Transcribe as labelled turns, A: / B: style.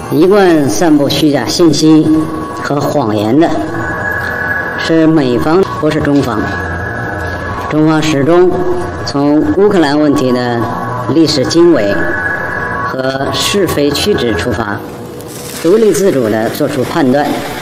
A: 一贯散布虚假信息和谎言的是美方，不是中方。中方始终从乌克兰问题的历史经纬和是非曲直出发，独立自主地做出判断。